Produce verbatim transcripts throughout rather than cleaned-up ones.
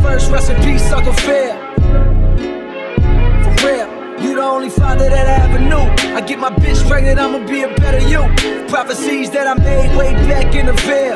first, rest in peace, Uncle Phil. For real, you the only father that I ever knew. I get my bitch pregnant, I'ma be a better you. Prophecies that I made way back in the veil.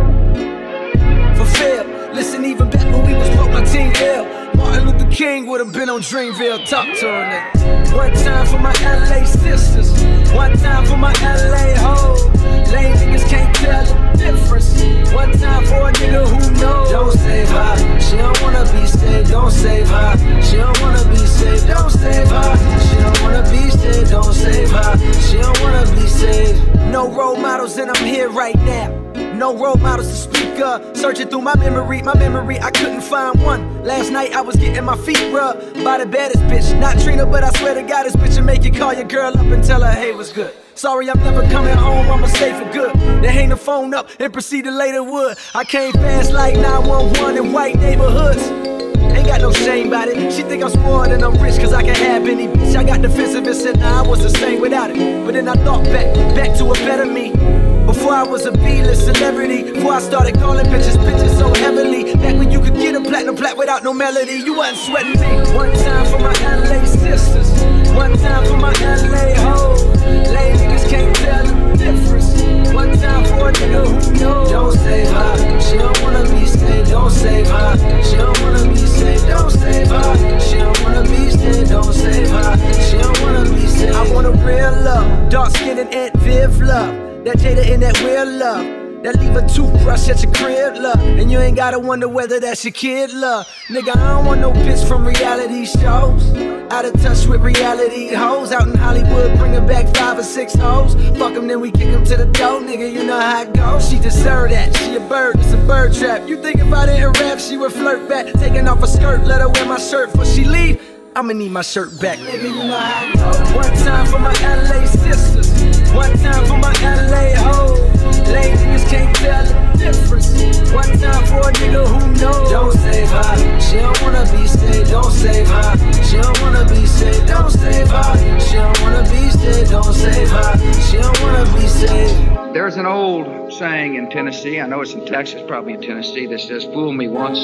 Fulfill, listen, even back when we was broke, my team ill. Martin Luther King would've been on Dreamville. Talk to her, nigga. One time for my L A sisters, one time for my L A hoes. Lame niggas can't tell the difference. One time for a nigga who knows. Don't save her, she don't wanna be saved. Don't save her, she don't wanna be saved. Don't save her, she don't wanna be saved. Don't save her, she don't wanna be saved. No role models and I'm here right now. No role models to speak of. Searching through my memory, my memory, I couldn't find one. Last night I was getting my feet rubbed by the baddest bitch. Not Trina, but I swear to God, this bitch will make you call your girl up and tell her, hey, what's good? Sorry, I'm never coming home, I'ma stay for good. Then hang the phone up and proceed to lay the wood. I came fast like nine one one in white neighborhoods. Ain't got no shame about it. She think I'm spoiled and I'm rich cause I can have any bitch. I got defensive and said nah, I was the same without it. But then I thought back, back to a better me. Before I was a B-list celebrity, before I started calling bitches bitches so heavily. Back when you could get a platinum plat without no melody, you wasn't sweating me. One time for my L A sisters, one time for my L A hoes. Lame niggas can't tell the difference. One time for a nigga who knows. Don't save her, she don't wanna be saved. Don't save her, she don't wanna be saved. Don't save her, she don't wanna be saved. Don't save her, she don't wanna be saved. I want a real love, dark skin and Aunt Viv love. That Jada in that real love, that leave a toothbrush at your crib, love. And you ain't gotta wonder whether that's your kid, love. Nigga, I don't want no bitch from reality shows. Out of touch with reality hoes. Out in Hollywood, bringing back five or six hoes. Fuck them, then we kick them to the door, nigga, you know how it goes. She deserve that, she a bird, it's a bird trap. You think if I didn't rap, she would flirt back. Taking off her skirt, let her wear my shirt before she leave. I'ma need my shirt back, nigga, you know how it goes. One time for my L A sisters, one time for my L A hoes. Lame niggas can't tell the difference. One time for a nigga who knows. Don't save her, she don't wanna be saved. Don't save her, she don't wanna be saved. Don't save her, she don't wanna be saved. Don't save her, she don't wanna be saved. There's an old saying in Tennessee, I know it's in Texas, probably in Tennessee, that says, fool me once,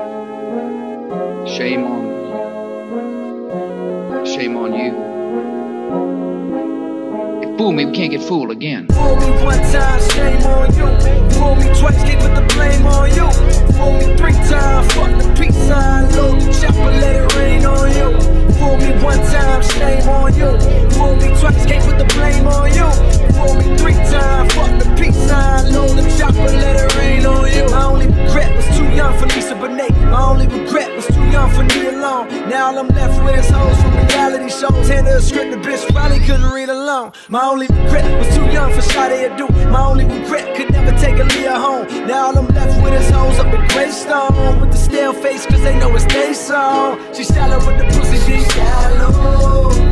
shame on Shame on you. If fool me, we can't get fooled again. Fool me one time, shame on you. Fool me twice, can't put the blame on you. Fool me three times, fuck the pizza and load the chopper, let it rain on you. Fool me one time, shame on you. Fool me twice, can't put the blame on you. Fool me three times, fuck the pizza and load the chopper, let it rain on you. My only regret was too young for Lisa Bonet. My only regret was too young for Nia Long. Now all I'm left with is hoes from reality shows. Hand her a script, the bitch probably couldn't read along. My only regret was too young for Sade Adu. My only regret could never take a Leah home. Now all I'm left with is hoes up in Greystone with the stale face cause they know it's they song. She shallow with the pussy, she shallow.